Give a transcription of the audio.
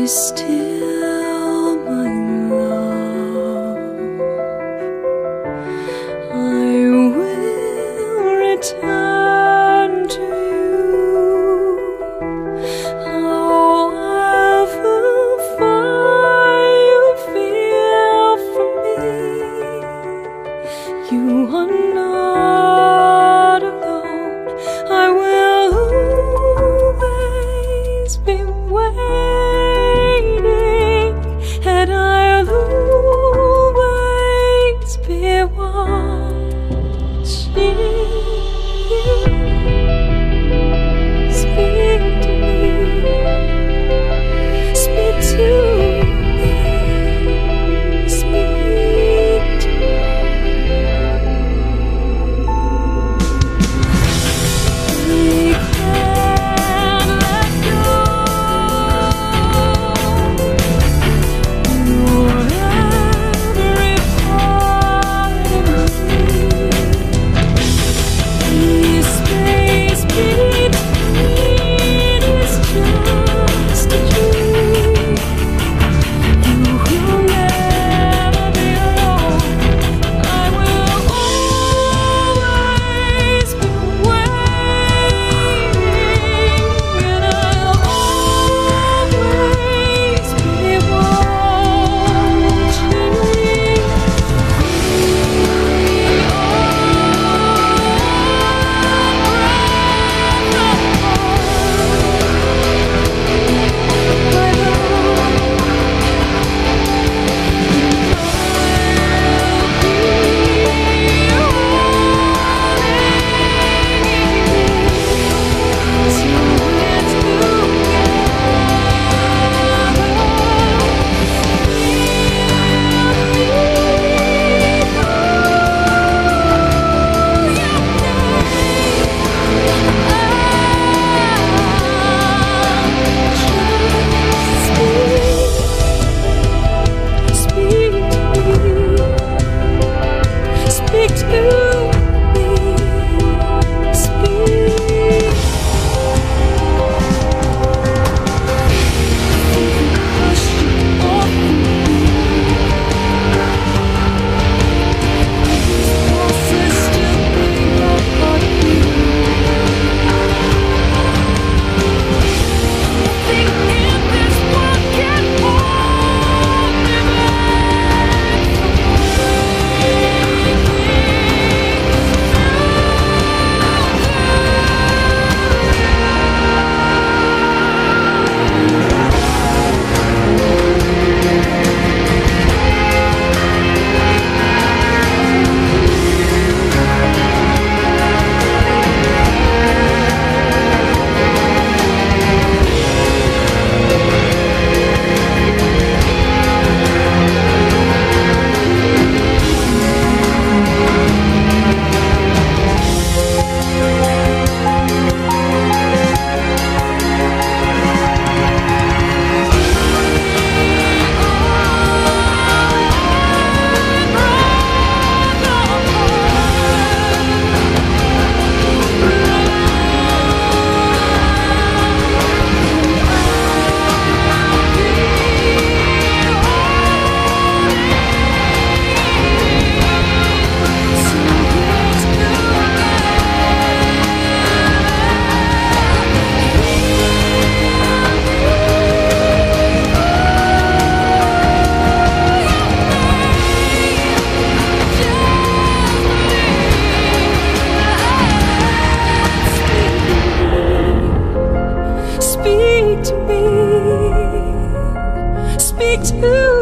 still, my love. I will return to you, however far you feel from me. You are not alone. I will always be waiting, and I'll always be watching you. Speak to me, speak to me, speak to me. We can't let go. You're every part of me. The space between is just a dream. You will never be alone. I will always be waiting, and I'll always be watching. Speak to me, speak. Hush off me. These pulses still beat up on you. Nothing in this world can hold me back from breaking Speak to me, speak to